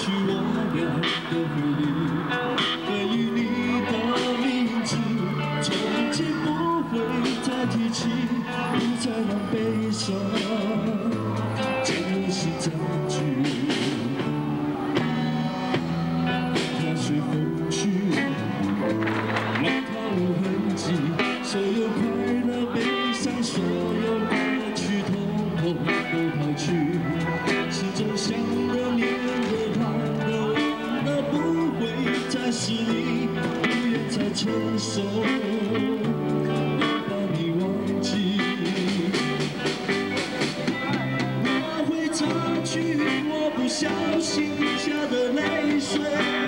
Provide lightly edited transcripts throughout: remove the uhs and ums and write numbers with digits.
去我俩的回忆，关于你的名字，从今不会再提起，不再让悲伤将我心占据。踏随风去，让它无痕迹，所有快乐、悲伤，所有过去，统统都抛去。心中想的、念的、盼的、忘的，不会再是你，不愿再承受，要把你忘记。我会擦去我不小心滴下的泪水，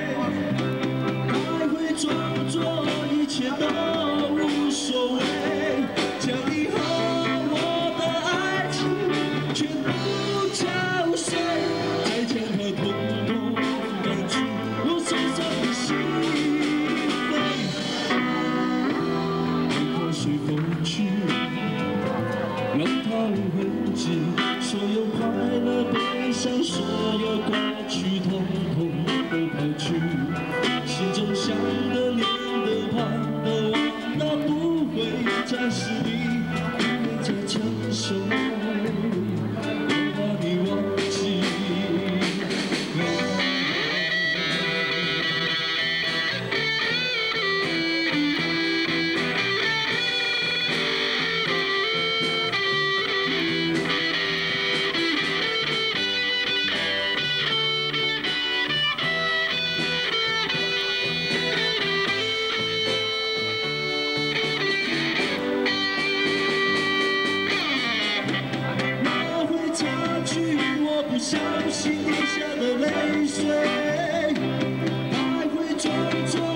还会装作一切都无所谓，将你和我的爱情全部敲碎，再将它统统赶去我手上的心扉。让它随风去，让它无痕迹，所有快乐、悲伤，所有过去，统统都抛去。心中想的、念的、盼的、忘的，不会再是你，不会再承受，要把你忘记。我不小心滴下的泪水，还会装作